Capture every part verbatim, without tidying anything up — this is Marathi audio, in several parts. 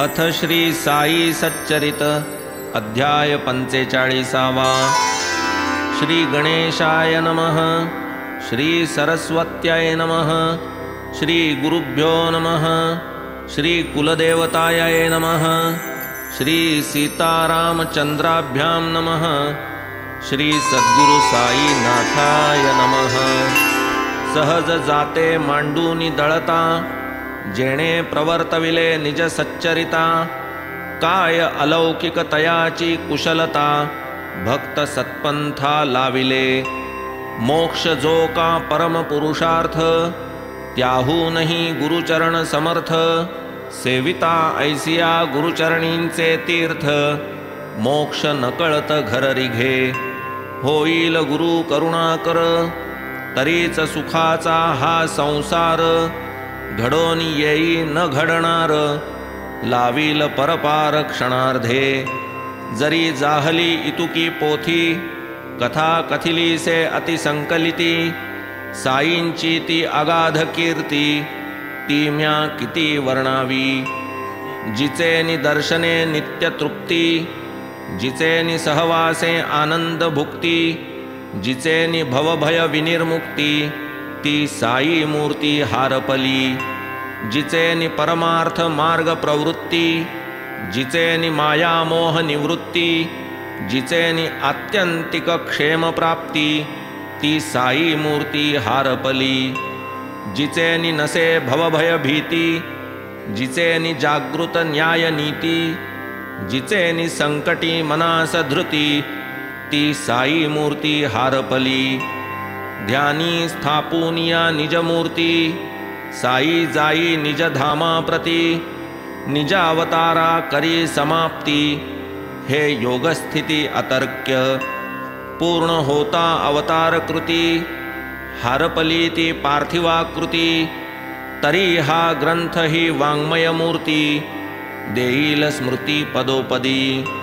अथ श्री साई सच्चरित अध्याय पंचेचाळीसावा। श्री गणेशाय नमः। श्री सरस्वत्याय नमः। श्री गुरुभ्यो नमः। श्री कुलदेवताय नमः। श्री सीतारामचंद्राभ्यां नमः। श्री सद्गुरु साई नाथाय नमः। सहज जाते मांडूनी दळता, जेणे प्रवर्तविले निज सच्चरिता। काय अलौकिक तयाची कुशलता, भक्त सत्पंथा लाविले। मोक्ष जो का परम पुरुषार्थ, त्याहूनही गुरुचरण समर्थ। सेविता ऐसिया गुरुचरणींचे तीर्थ, मोक्ष नकळत घर रिघे। होईल गुरु करुणाकर, तरीच सुखाचा हा संसार। घडोन येई न घडणार, लावील परपार क्षणार्धे। जरी जाहली इतुकी पोथी, कथा कथिली से अतिसंकलिती। साईंची ती अगाध कीर्ती, ती म्या किती वर्णावी। जिचे निदर्शने नित्य तृप्ती, जिचे नि सहवासे आनंद भुक्ती। जिचे नि भवभय विनिर्मुक्ती, ती साई मूर्ती हारपली। जिचे नि परमार्थ मार्ग प्रवृत्ती, जिचे नि माया मोह निवृत्ती। जिचे नि आत्यंतिक क्षेम प्राप्ती, ती साई मूर्ती हारपली। जिचे नि नसे भवभय भीती, जिचे नि जागृत न्याय नीती। जिचे नि संकटी मनास धृती, ती साई मूर्ती हारपली। ध्यानी स्थापूनिया निज मूर्ती, साई जाई निज धामा प्रती। निज अवतारा करी समाप्ती, हे योगस्थिती अतर्क्य। पूर्ण होता अवतार कृती, हारपली ती पार्थिवाकृती। तरी हा ग्रंथ ही वाङ्मय मूर्ती, देईल स्मृती पदोपदी।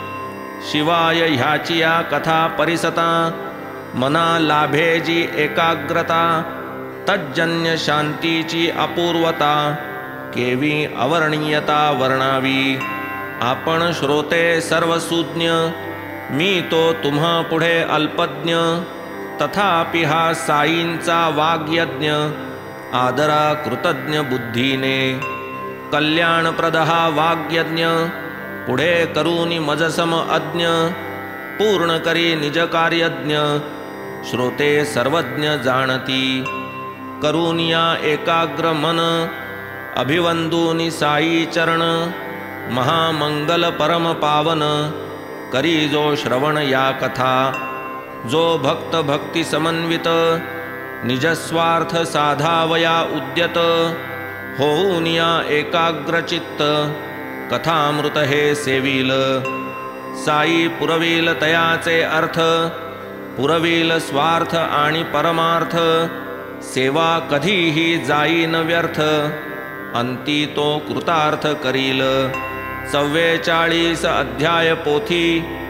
शिवाय ह्याची या कथा परिसता, मना लाभे जी एकाग्रता। तज्जन्य शांतीची अपूर्वता, केवी अवर्णीयता वर्णावी। आपण श्रोते सर्वसूज्ञ, मी तो तुम्हा पुढे अल्पज्ञ। तथापि हा साईंचा वाग्यज्ञ, आदरा कृतज्ञ बुद्धीने। कल्याणप्रद हा वाग्यज्ञ, पुढे करूनी मजसम अज्ञ। पूर्ण करी निज कार्यज्ञ, श्रोते सर्वज्ञ जाणती। करूनिया एकाग्र मन, अभिवंदूनि साई चरण। महामंगल परम पावन, करी जो श्रवण या कथा। जो भक्त भक्ति समन्वित, निजस्वार्थ साधावया उद्यत। होऊनिया एकाग्र चित्त, कथामृत हे सेविल। साई पुरविल तयाचे अर्थ, पुरविल स्वार्थ आणि परमार्थ। सेवा कधीही जाई न व्यर्थ, अंती तो कृतार्थ करील। चव्वेचाळीस अध्याय पोथी,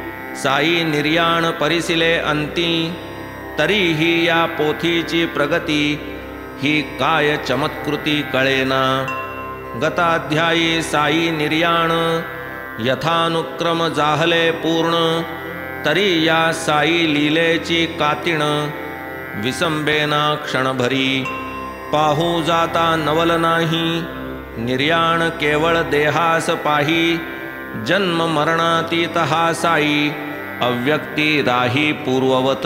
साई निर्याण परिसिले अंती। तरीही या पोथीची प्रगती, ही काय चमत्कृती कळेना। गताध्यायी साई निर्याण, यथानुक्रम जाहले पूर्ण। तरी या साई लीलेची कातिण, विसंबेना क्षणभरी। पाहू जाता नवल नाही, निर्याण केवळ देहास पाही। जन्म मरणातीत हा साई, अव्यक्ती राही पूर्ववत।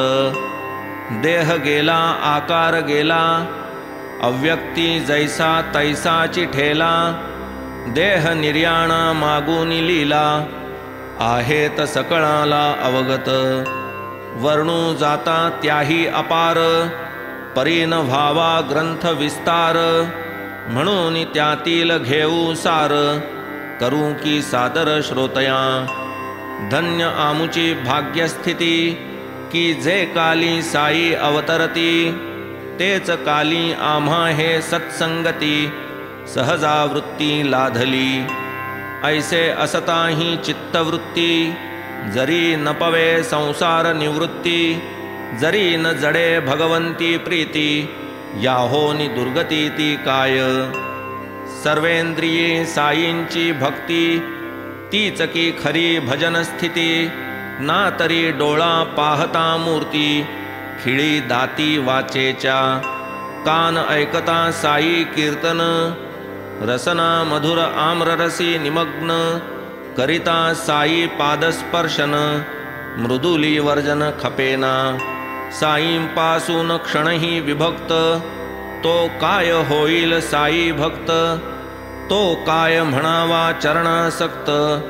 देह गेला आकार गेला, अव्यक्ती जैसा तैसाची ठेला। देह निर्याणा मागूनी लीला, आहेत सकळाला अवगत। वर्णू जाता त्याही अपार, परीन व्हावा ग्रंथ विस्तार। म्हणून त्यातील घेऊ सार, करू की सादर श्रोतया। धन्य आमुची भाग्यस्थिती, की जे काली साई अवतरती। तेच काली आम्हा हे सत्संगती, सहजावृत्ती लाधली। ऐसे असताही चित्तवृत्ती, जरी न पवे संसार निवृत्ती। जरी न जडे भगवंती प्रीती, याहोनी दुर्गती ती काय। सर्वेंद्रिये साईंची भक्ती तीच की खरी भजन स्थिती ना तरी डोळा पाहता मूर्ती खिळी दाती वाचेच्या कान ऐकता साई कीर्तन रसना मधुर आम्ररसी निमग्न करिता साई पादस्पर्शन मृदुली वर्जन खपेना साईंपासून क्षणही विभक्त तो काय होईल साई भक्त तो काय म्हणावा चरणासक्त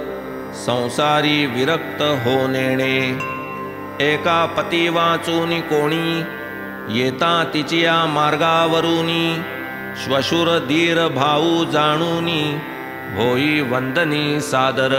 संसारी विरक्त हो नेणे एका पती वाचूनी कोणी येता तिचिया मार्गावरूनी श्वशुर धीर भाऊ जाणूनी होई वंदनी सादर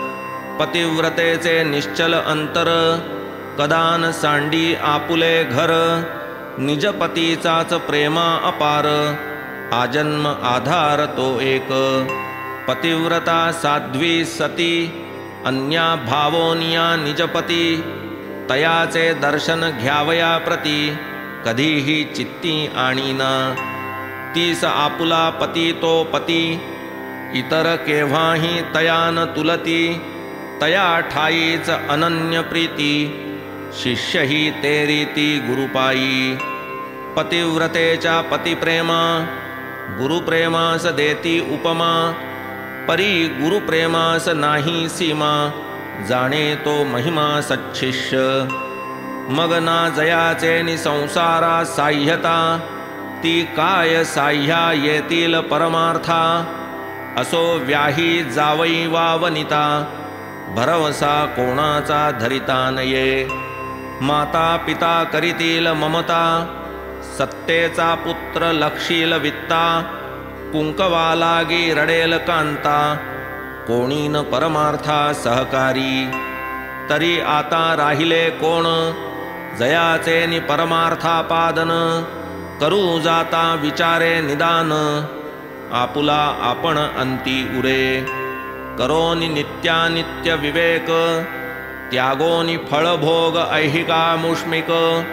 पतिव्रतेचे निश्चल अंतर कदान सांडी आपुले घर निजपतीचाच प्रेमा अपार आजन्म आधार तो एक पतिव्रता साध्वी सती अन्या भावोनिया निजपती तयाचे दर्शन घ्यावया प्रती कधीही चित्ती आणीना तीस आपुला पती तो पती इतर केव्हाही तया न तुलती तया ठाईच अनन्य प्रीती शिष्य ही ते रीती गुरुपायी पतिव्रतेच्या पतिप्रेमा गुरुप्रेमास देती उपमा परी गुरुप्रेमास नाही सीमा जाणे तो महिमा सच्छिष्य मग ना जयाचे नि संसारा साह्यता ती काय साह्या येतील परमार्था असो व्याही जावई वा वनिता भरवसा कोणाचा धरिता नये माता पिता करीतील ममता सत्तेचा पुत्र लक्षील वित्ता कुंकवा लागी रडेल कांता कोणी न परमार्था सहकारी तरी आता राहिले कोण जयाचे नि परमार्थापादन करू जाता विचारे निदान आपुला आपण अंती उरे करोनी नित्यानित्य विवेक त्यागोनी फळभोग ऐहिका मुष्मिक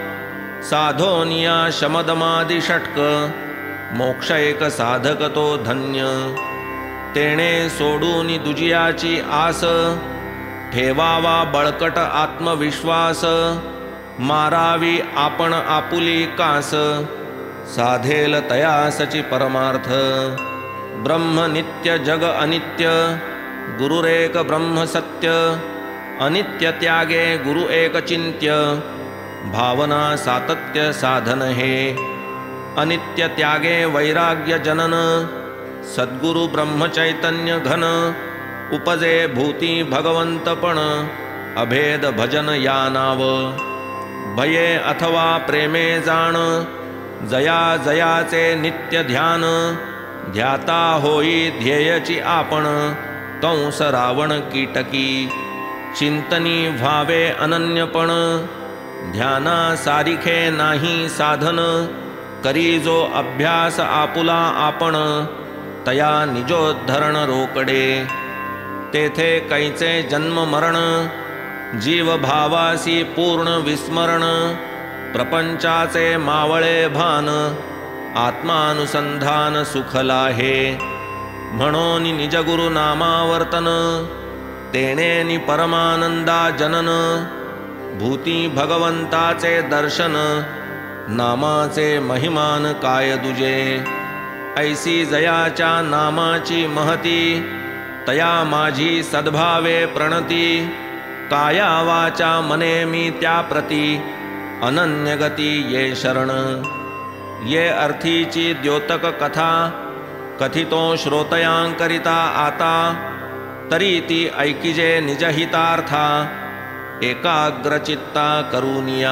साधोनिया शमदमादि षटक मोक्ष एक साधक तो धन्य तेणे सोडूनी दुजियाची आस ठेवावा बळकट आत्मविश्वास मारावी आपण आपुली कास साधेल तयासची परमार्थ ब्रह्म नित्य जग अनित्य गुरुरेक ब्रह्म सत्य अनित्य त्यागे गुरु एक चिंत्य भावना सातत्य साधन हे अनित्य त्यागे वैराग्य जनन सद्गुरु ब्रह्म चैतन्य घन उपजे भूती भगवंतपण अभेद भजन या नाव भये अथवा प्रेमे जाण जया जयाचे नित्य ध्यान ध्याता होई ध्येयची आपण कंस रावण कीटकी चिंतनी व्हावे अनन्यपण ध्याना सारिखे नाही साधन करी जो अभ्यास आपुला आपण तया निजोद्धरण रोकडे तेथे कैचे जन्म मरण जीव भावासी पूर्ण विस्मरण प्रपंचाचे मावळे भान आत्मानुसंधान सुखला हे म्हणून निजगुरु नामावर्तन तेणेनी परमानंदा जनन भूती भगवंताचे दर्शन नामाचे महिमान काय दुजे ऐसी जयाच्या नामाची महती तया माझी सद्भावे प्रणती काया वाचा मने मी त्या प्रती अनन्य गती ये शरण ये अर्थीची द्योतक कथा कथितो श्रोतयांकरिता आता तरी ती ऐकिजे निजहितार्था एकाग्रचित्ता करुनिया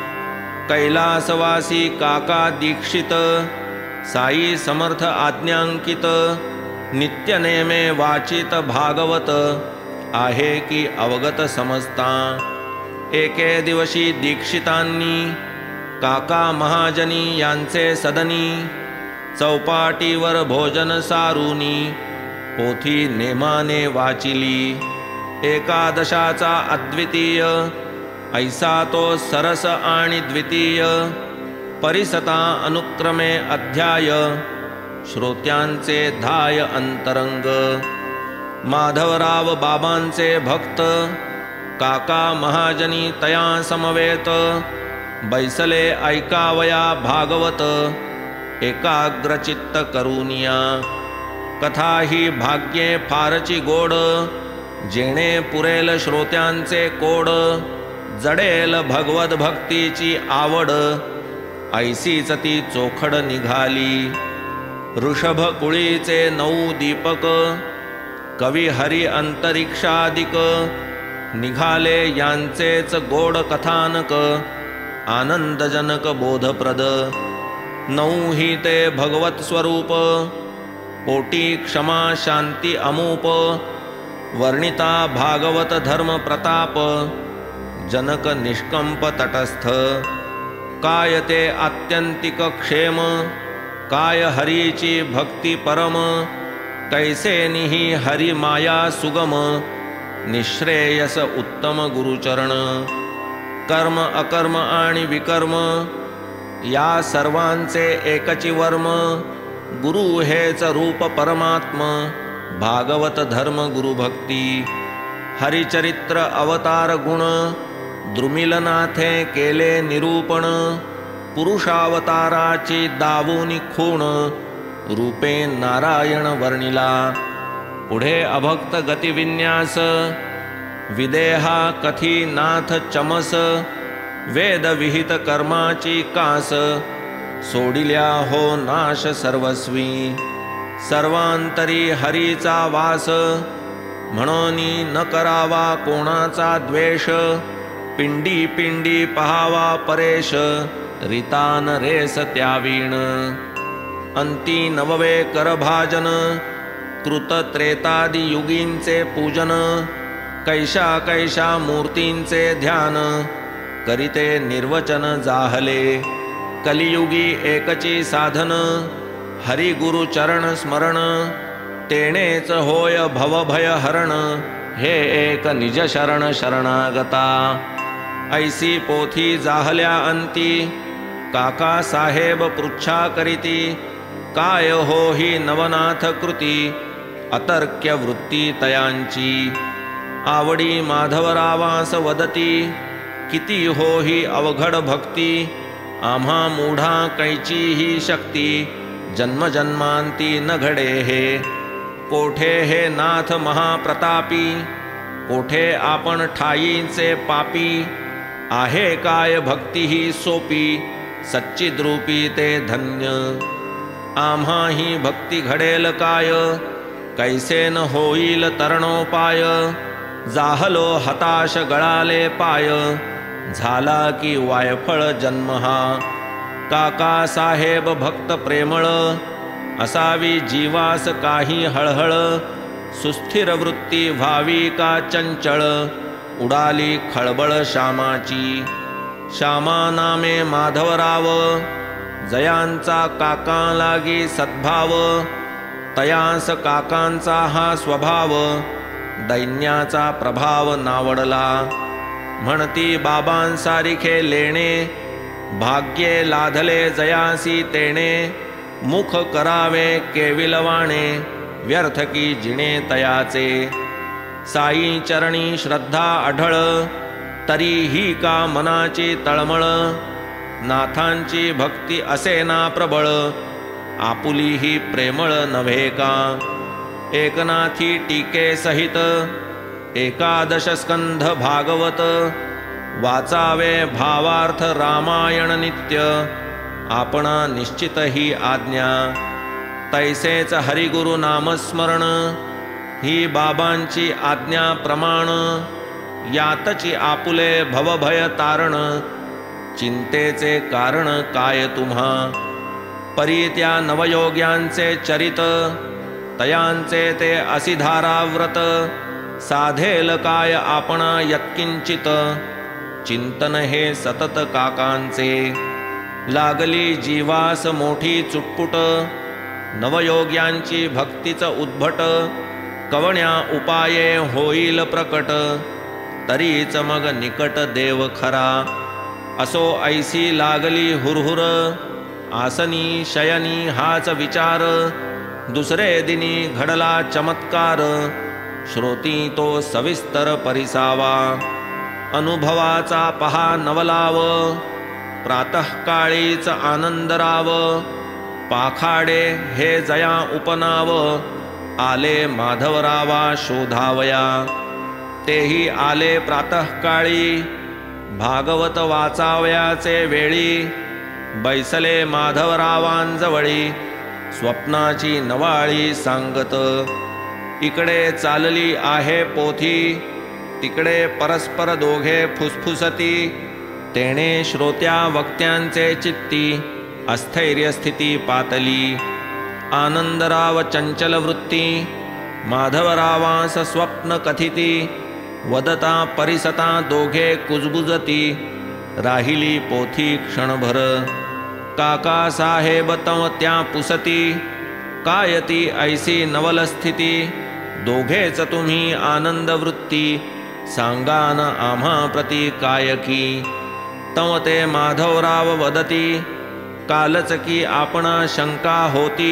कैलासवासी काका दीक्षित साई समर्थ आज्ञांकित नित्यनेमे वाचित भागवत आहे की अवगत समजता एके दिवशी दीक्षितांनी काका महाजनी यांचे सदनी चौपाटीवर भोजन सारुनी पोथी नेमाने वाचिली एकादशाचा अद्वितीय ऐसा तो सरस आणि द्वितीय परिसता अनुक्रमे अध्याय श्रोत्यांचे धाय अंतरंग। माधवराव बाबांचे भक्त काका महाजनी तया समवेत, बैसले ऐकावया भागवत एकाग्रचित्त करुनिया। कथा ही भाग्ये फारची गोड, जेणे पुरेल श्रोत्यांचे कोड। जडेल भगवत भक्तीची आवड, ऐसीच ती चोखड निघाली। ऋषभ कुळीचे नऊ दीपक, कवी हरी अंतरिक्षादिक। निघाले यांचेच गोड कथानक, आनंदजनक बोधप्रद। नऊ ही ते भगवत स्वरूप, पोटी क्षमा शांती अमूप। वर्णिता भागवत धर्म प्रताप, जनक निष्कंप तटस्थ। काय ते आत्यंतिक क्षेम, काय हरीची भक्ती परम। कैसे निही हरी माया सुगम, निश्रेयस उत्तम गुरुचरण। कर्म अकर्म आणि विकर्म, या सर्वांचे एकची वर्म। गुरु हेच रूप परमात्म, भागवत धर्म गुरुभक्ती। हरिचरित्र अवतार गुण, द्रुमिलनाथे केले निरूपण। पुरुषावताराची दावूनी खूण, रूपे नारायण वर्णिला। पुढे अभक्त गतिविन्यास, विदेहा कथी नाथ चमस। वेद विहित कर्माची कास, सोडिल्या हो नाश सर्वस्वी। सर्वांतरी हरीचा वास, म्हणोनी न करावा कोणाचा द्वेष। पिंडी पिंडी पहावा परेश, रितान रेस त्यावीण। अंती नववे करभाजन, कृत त्रेतादि युगींचे पूजन। कैशा कैशा मूर्तींचे ध्यान, करिते निर्वचन जाहले। कलियुगी एकची साधन, हरी गुरु चरण स्मरण। तेणेच होय भवभय हरण, हे एक निज शरण शरणागता। ऐसी पोथी जाहल्या अंती, काका साहेब पृच्छा करीती। काय हो ही नवनाथ कृती, अतर्क्य वृत्ती तयांची। आवडी माधवरावास वदती, किती हो ही अवघड भक्ती। आम्हा मूढा कैची ही शक्ती, जन्मजन्मांती न घडे हे। कोठे हे नाथ महाप्रतापी, कोठे आपण ठाईचे पापी। आहे काय भक्ती ही सोपी, सच्चिद्रूपी ते धन्य। आम्हा ही भक्ती घडेल काय, कैसे न होईल तरणोपाय। जाहलो हताश गळाले पाय, झाला की वायफळ जन्म हा। काका साहेब भक्त प्रेमळ, असावी जीवास काही हळहळ। सुस्थिर वृत्ती व्हावी का चंचळ, उडाली खळबळ श्यामाची। श्यामा नामे माधवराव, जयांचा काका लागी सद्भाव। तयास काकांचा हा स्वभाव, दैन्याचा प्रभाव नावडला। म्हणती बाबांसारिखे लेणे, भाग्ये लाधले जयासी तेणे। मुख करावे केविलवाणे, व्यर्थ की जिणे तयाचे। साई चरणी श्रद्धा आढळ, तरीही का मनाची तळमळ। नाथांची भक्ती असे ना प्रबळ, आपुली ही प्रेमळ नव्हे का। एकनाथी टीके सहित, एकादश स्कंध भागवत। वाचावे भावार्थ रामायण नित्य, आपणा निश्चित ही आज्ञा। तैसेच हरिगुरु नामस्मरण, ही बाबांची आज्ञा प्रमाण। यातची आपुले भवभय तारण, चिंतेचे कारण काय तुम्हा। परी त्या नवयोग्यांचे चरित, तयांचे ते असिधाराव्रत। साधेल काय आपणा यत्किंचित, चिंतन हे सतत काकांचे। लागली जीवास मोठी चुटपुट, नवयोग्यांची भक्तीच उद्भट। कवण्या उपाये होईल प्रकट, तरीच मग निकट देव खरा। असो ऐसी लागली हुरहुर, आसनी शयनी हाच विचार, दुसरे दिनी घडला चमत्कार, श्रोती तो सविस्तर परिसावा, अनुभवाचा पहा नवलाव, प्रातःकाळीच आनंदराव, पाखाडे हे जया उपनाव, आले माधवरावा शोधावया, तेही आले प्रातःकाळी, भागवत वाचावयाचे वेळी, बैसले माधवरावांजवळी, स्वप्नाची नवाळी सांगत, इकडे चालली आहे पोथी, तिकडे परस्पर दोघे फुसफुसती, तेणे श्रोत्या वक्त्यांचे चित्ती, अस्थैर्य स्थिती पातली, आनंदराव चंचल वृत्ती, माधवरावास स्वप्न कथिती, वदता परिसता दोघे कुजबुजती, राहिली पोथी क्षणभर, काका साहेब तव त्या पुसती, कायती ऐसी नवलस्थिती, दोघेच तुम्ही आनंदवृत्ती, सांगान आम्हा प्रति कायकी, तव ते माधवराव वदती, कालच की आपणा शंका होती,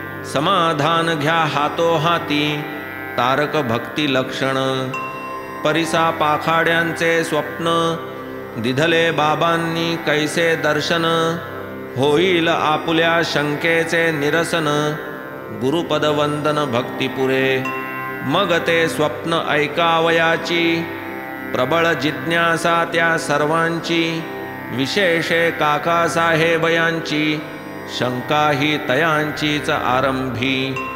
समाधान घ्या हातो हाती, तारक भक्ती लक्षण, परिसा पाखाड्यांचे स्वप्न, दिधले बाबांनी कैसे दर्शन, होईल आपुल्या शंकेचे निरसन, गुरुपद वंदन भक्तिपुरे, मग ते स्वप्न ऐकावयाची, प्रबळ जिज्ञासा त्या सर्वांची, विशेषे काकासाहेब यांची, शंका ही तयांचीच आरंभी,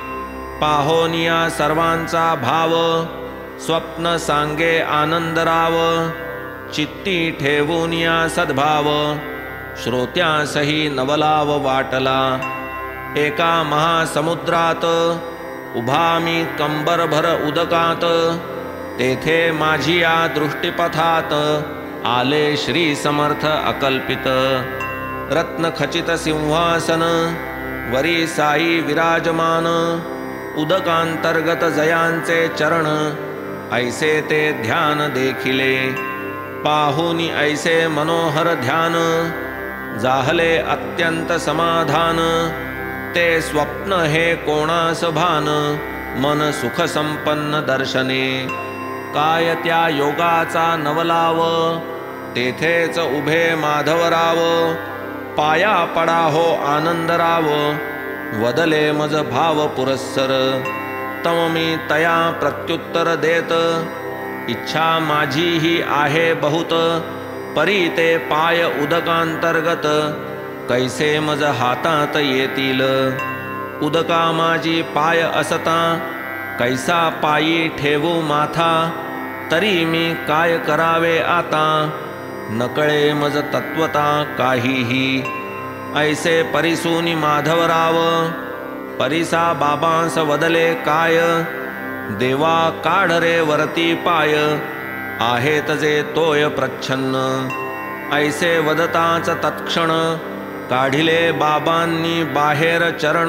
पाहोनिया सर्वांचा भाव, स्वप्न सांगे आनंदराव, चित्ती ठेवून या सद्भाव, श्रोत्यासही नवलाव वाटला, एका महासमुद्रात उभा मी कंबरभर उदकात, तेथे माझी या दृष्टीपथात, आले श्री समर्थ अकल्पित, रत्नखचित सिंहासन, वरी साई विराजमान, उदकांतर्गत जयांचे चरण, ऐसे ते ध्यान देखिले, पाहुनी ऐसे मनोहर ध्यान, जाहले अत्यंत समाधान, ते स्वप्न हे कोणास भान, मन सुख संपन्न दर्शने, काय त्या योगाचा नवलाव, तेथेच उभे माधवराव, पाया पडा हो आनंदराव, वदले मज भाव पुरस्सर, तम मी तया प्रत्युत्तर देत, इच्छा माझी ही आहे बहुत, परी ते पाय उदकांतर्गत, कैसे मज हातात येतील, उदका माझी पाय असता, कैसा पायी ठेवू माथा, तरी मी काय करावे आता, नकळे मज तत्वता काहीही, ऐसे परिसूनी माधवराव, परिसा बाबांस वदले काय, देवा काढ रे वरती पाय, आहेत जे तोय प्रच्छन्न, ऐसे वदताच तत्क्षण, काढिले बाबांनी बाहेर चरण,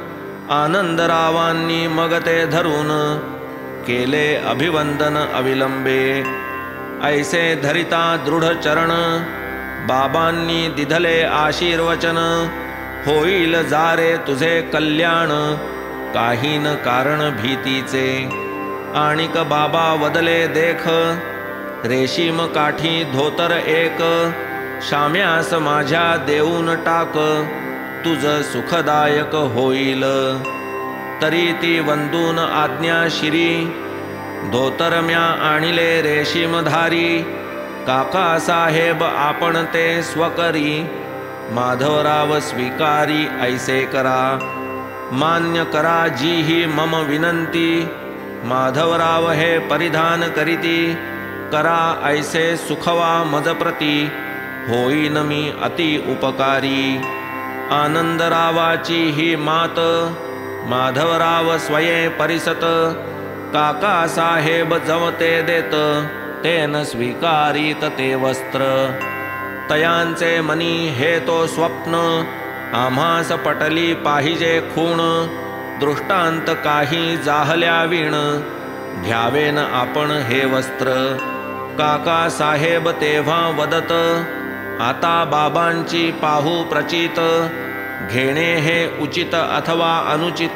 आनंदरावांनी मग ते धरून, केले अभिवंदन अविलंबे, ऐसे धरिता दृढ चरण, बाबांनी दिधले आशीर्वचन, होईल जारे तुझे कल्याण, काही न कारण भीतीचे, आणिक बाबा वदले देख, रेशीम काठी धोतर एक, शाम्यास माझ्या देऊन टाक, तुझ सुखदायक होईल, तरी ती वंदून आज्ञा शिरी, धोतर म्या आणिले रेशीमधारी, काका साहेब आपण ते स्वकरी, माधवराव स्वीकारी ऐसे करा, मान्य करा जी ही मम विनंती, माधवराव हे परिधान करीती, करा ऐसे सुखवा मजप्रती, होईन मी अति उपकारी, आनंदरावाची ही मात, माधवराव स्वये परिसत, काका साहेब जवते देत, तेन स्वीकारित ते वस्त्र, तयांचे मनी हे तो स्वप्न, आम्हास पटली पाहिजे खूण, दृष्टांत काही जाहल्या वीण, घ्यावेन आपण हे वस्त्र, काका साहेब तेव्हा वदत, आता बाबांची पाहू प्रचित, घेणे हे उचित अथवा अनुचित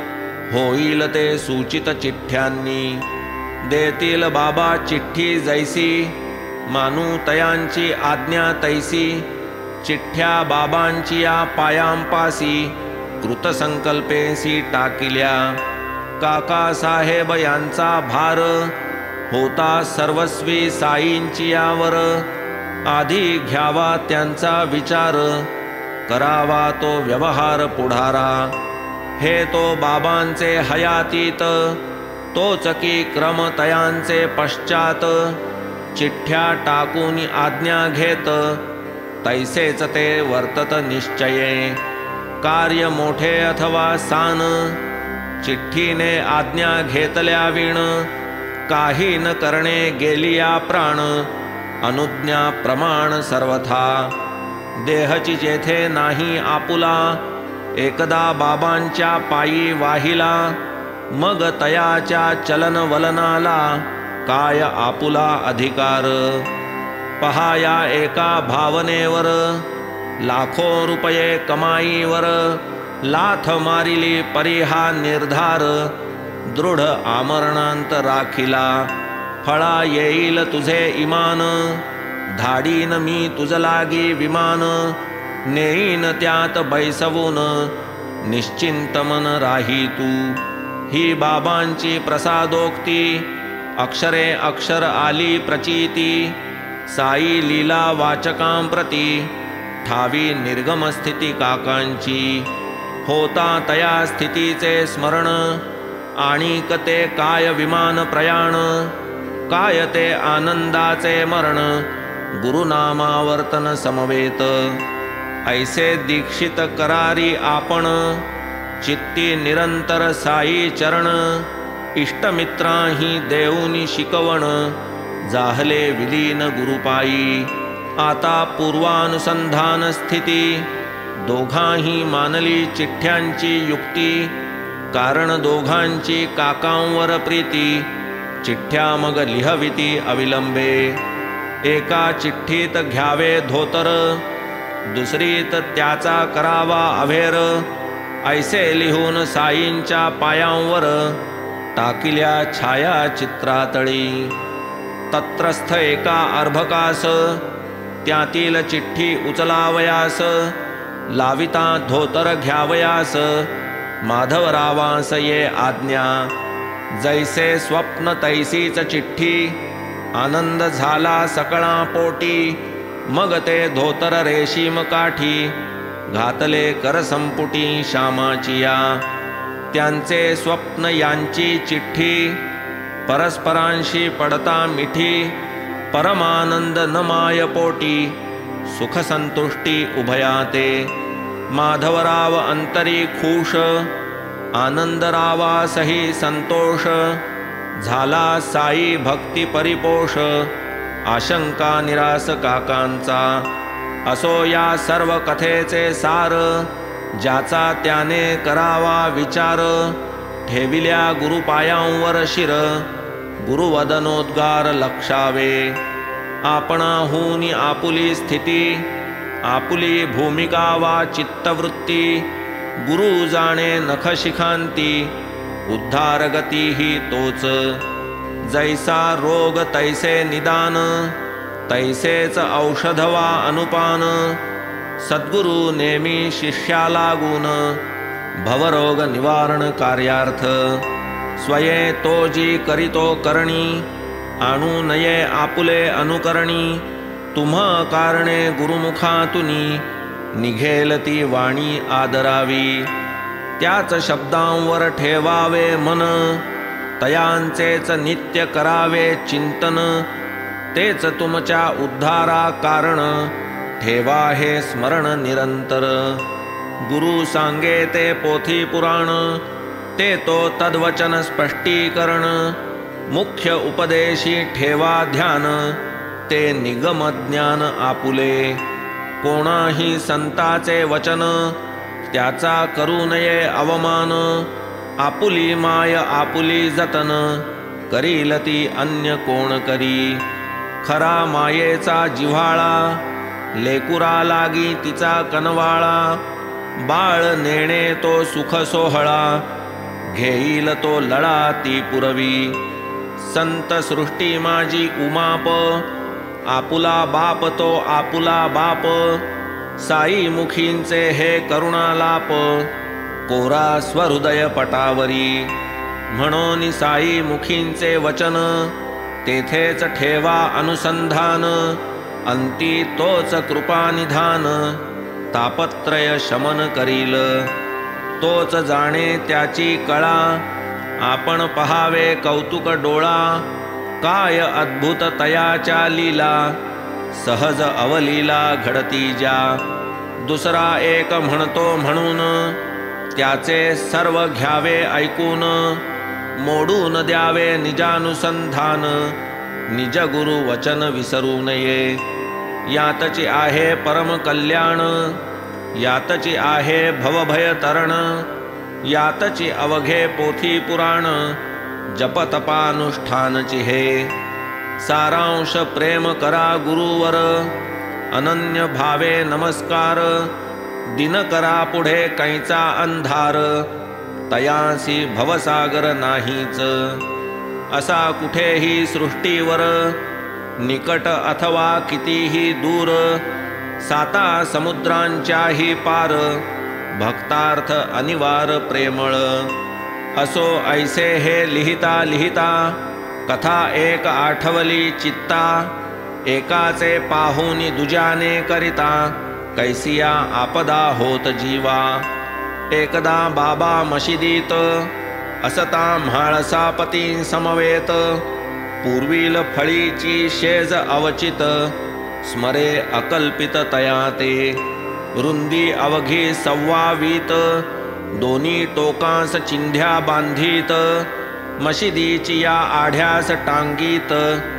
होईल ते सूचित चिठ्ठ्यांनी। देतील बाबा चिठ्ठी जैसी मानू तयांची आज्ञा तैसी। चिठ्ठ्या बाबांची या पायांपासी कृतसंकल्पेसी टाकिल्या। काका साहेब यांचा भार होता सर्वस्वी साईंची यावर। आधी घ्यावा त्यांचा विचार करावा तो व्यवहार पुढारा। हे तो बाबांचे हयातीत तोच की क्रम तयांचे पश्चात। चिठ्ठ्या टाकून आज्ञा घेत तैसेच ते वर्तत निश्चये। कार्य मोठे अथवा सान चिठ्ठीने आज्ञा घेतल्या विण। काही न करणे गेलिया प्राण अनुज्ञा प्रमाण सर्वथा। देहची जेथे नाही आपुला एकदा बाबांच्या पायी वाहिला। मग तयाच्या चलन वलनाला काय आपुला अधिकार। पहा या एका भावनेवर लाखो रुपये कमाईवर। लाथ मारिली परिहा निर्धार दृढ आमरणांत राखिला। फळा येईल तुझे इमान धाडीन मी तुझ लागी विमान। नेईन त्यात बैसवून निश्चिंत मन राही तू। ही बाबांची प्रसादोक्ती अक्षरे अक्षर आली प्रचिती। साई लीला वाचकांप्रती ठावी निर्गम स्थिती काकांची। होता तया स्थितीचे स्मरण आणिक ते काय विमान प्रयाण। काय ते आनंदाचे मरण गुरुनामावर्तन समवेत। ऐसे दीक्षित करारी आपण चित्ती निरंतर साई चरण। इष्टमित्रांही देऊनी शिकवण जाहले विलीन गुरुपायी। आता पूर्वानुसंधान स्थिती दोघांही मानली चिठ्ठ्यांची युक्ती। कारण दोघांची काकांवर प्रीती चिठ्ठ्या मग लिहविती अविलंबे। एका चिठ्ठीत घ्यावे धोतर दुसरीत त्याचा करावा अभेर। ऐसे लिहून साईंच्या पायांवर टाकिल्या छाया चित्रातळी। तत्रस्थ एका अर्भकास त्यातील चिठ्ठी उचलावयास। लाविता धोतर घ्यावयास माधवरावांस ये आज्ञा। जैसे स्वप्न तैसीच चिठ्ठी आनंद झाला सकळा पोटी। मग ते धोतर रेशीम काठी घातले कर संपुटी श्यामाचिया। त्यांचे स्वप्न यांची चिठ्ठी परस्परांशी पडता मिठी। परमानंद न माय पोटी सुख संतुष्टी उभयाते। माधवराव अंतरी खुश आनंदरावासही संतोष। झाला साई भक्ती परिपोष आशंका निरास काकांचा। असो या सर्व कथेचे सार ज्याचा त्याने करावा विचार। ठेविल्या गुरुपायांवर शिर गुरुवदनोद्गार लक्षावे। आपणाहून आपुली स्थिती आपुली भूमिका वा चित्तवृत्ती। गुरु जाणे नखशिखांती उद्धारगती ही तोच। जैसा रोग तैसे निदान तैसेच औषध वा अनुपान। सद्गुरु नेमी शिष्याला गुण भवरोग निवारण कार्यार्थ। स्वये तो जी करितो करणी आणू नये आपुले अनुकरणी। तुम्हा कारणे गुरुमुखातुनी निघेल ती वाणी आदरावी। त्याच शब्दांवर ठेवावे मन तयांचेच नित्य करावे चिंतन। तेच तुमच्या उद्धारा कारण ठेवा हे स्मरण निरंतर। गुरु सांगे ते पोथी पुराण ते तो तद्वचन स्पष्टीकरण। मुख्य उपदेशी ठेवा ध्यान ते निगम ज्ञान आपुले। कोणाही संताचे वचन त्याचा करू नये अवमान। आपुली माय आपुली जतन करील ती अन्य कोण करी। खरा मायेचा जिव्हाळा लेकुरा लागी तिचा कनवाळा। बाळ नेणे तो सुख सोहळा, घेईल तो लळा ती पुरवी. संत सृष्टी माझी उमाप, आपुला बाप तो आपुला बाप. साई मुखींचे हे करुणालाप, कोरा स्वहृदय पटावरी. म्हणून साई मुखींचे वचन, तेथेच ठेवा अनुसंधान. अंती तोच कृपानिधान, तापत्रय शमन करील. तोच जाणे त्याची कळा, आपण पहावे कौतुक डोळा. काय अद्भुत तयाच्या लीला, सहज अवलीला घडती ज्या. दुसरा एक म्हणतो म्हणून, त्याचे सर्व घ्यावे ऐकून. मोडून द्यावे निजानुसंधान, निज गुरु वचन विसरू नये. यातची आहे परम कल्याण, यातची आहे भवभय तरण. यातची अवघे पोथी पुराण, जपतपानुष्ठानची हे. सारांश प्रेम करा गुरुवर, अनन्य भावे नमस्कार. दिन करा पुढे कैचा अंधार, तयासी भवसागर नाहीच. असा कुठेही सृष्टीवर, निकट अथवा कितीही दूर. साता समुद्रांच्याही पार, भक्तार्थ अनिवार प्रेमळ. असो ऐसे हे लिहिता लिहिता, कथा एक आठवली चित्ता. एकाचे पाहुनी दुजाने करिता, कैसिया आपदा होत जीवा. एकदा बाबा मशिदीत, असता म्हाळसापती समवेत. पूर्वील फळीची शेज अवचित, स्मरे अकल्पित तया ते. रुंदी अवघी सव्वावीत, दोन्ही टोकांस चिंध्या बांधीत. मशिदीची या आढ्यास टांगीत,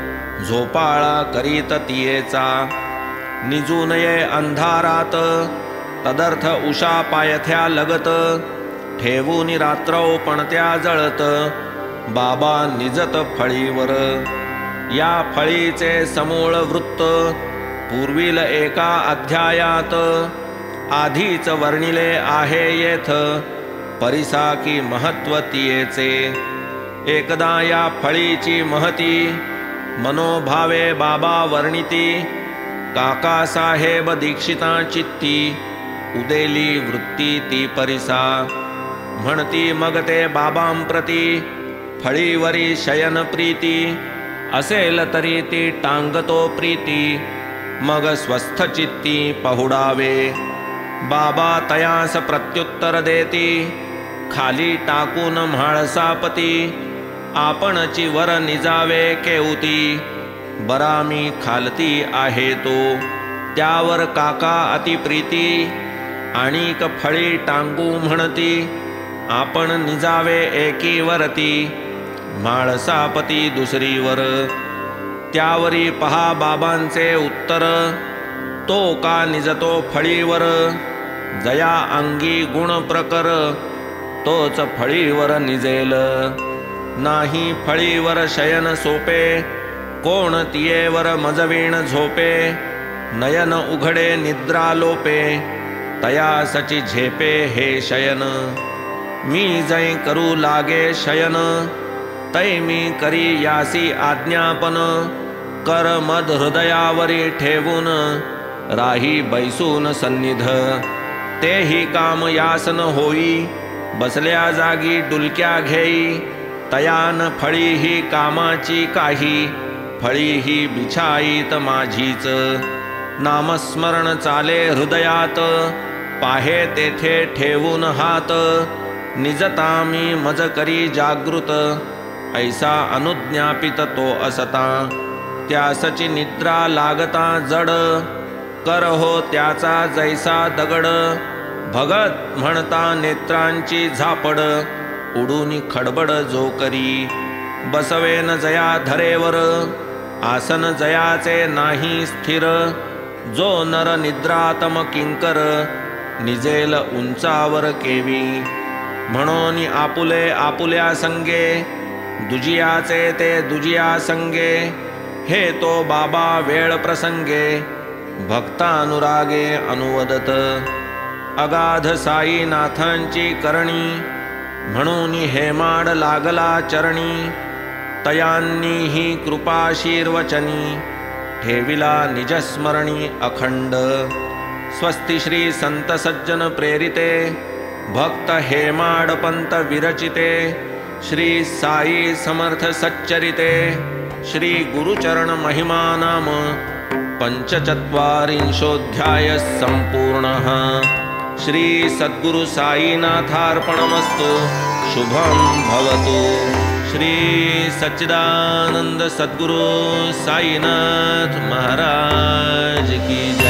झोपाळा करीत तियेचा. निजू नये अंधारात, तदर्थ उषा पायथ्या लगत. ठेवून रात्रौ पणत्या जळत, बाबा निजत फळीवर. या फळीचे समूळ वृत्त, पूर्वील एका अध्यायात. आधीच वर्णिले आहे येथ, परिसा की महत्व तियेचे. एकदा या फळीची महती, मनोभावे बाबा वर्णिती. काका साहेब दीक्षिता चित्ती, उदेली वृत्ती ती परिसा. म्हणती मग ते बाबांप्रती, फळीवरी शयन प्रीती. असेल तरी ती टांगतो प्रीती, मग स्वस्थ चित्ती पहुडावे. बाबा तयास प्रत्युत्तर देती, खाली टाकून म्हाळसापती. आपणची वर निजावे केऊती, बरा मी खालती आहे तो. त्यावर काका अतिप्रीती, आणिक फळी टांगू म्हणती. आपण निजावे एकीवरती, म्हाळसापती दुसरीवर. त्यावरी पहा बाबांचे उत्तर, तो का निजतो फळीवर. जया अंगी गुण प्रकर, तोच फळीवर निजेल. नाही फळीवर शयन सोपे, कोण तियेवर मजवीण झोपे. नयन उघडे निद्रा लोपे, तयासची झेपे हे शयन. मी जै करू लागे शयन, तै मी करी यासी आज्ञापन. कर मद हृदयावरी ठेवून, राही बैसून सन्निध. तेही काम यासन होई, बसल्या जागी डुलक्या घेई. तयान फळी ही कामाची काही, फळी ही बिछाईत माझीच. नामस्मरण चाले हृदयात, पाहे तेथे ठेवून हात. निजता मी मज करी जागृत, ऐसा अनुज्ञापित तो असता. त्यासची निद्रा लागता जड, कर हो त्याचा जैसा दगड. भगत म्हणता नेत्रांची झापड, उडून खडबड जो करी. बसवेन जया धरेवर, आसन जयाचे नाही स्थिर. जो नर निद्रातम किंकर, निजेल उंचावर केवी. म्हणून आपुले आपुल्या संगे, दुजियाचे ते दुजिया संगे. हे तो बाबा वेळ प्रसंगे, भक्तानुरागे अनुवदत. अगाध साईनाथांची करणी, म्हणून हेमाड लागला चरणी, तयांनी ही कृपाशीर्वचनी, ठेविला निजस्मरणी अखंड। स्वस्ति श्री संत सज्जन प्रेरिते, भक्त हेमाड पंत विरचिते, श्री साई समर्थ सच्चरिते, श्री गुरुचरण महिमा नाम पंचचत्वारिंशोऽध्याय संपूर्णः। श्री सद्गुरु साईनाथार्पणमस्तु। शुभं भवतु। श्री सच्चिदानंद सद्गुरु साईनाथ महाराज की जय।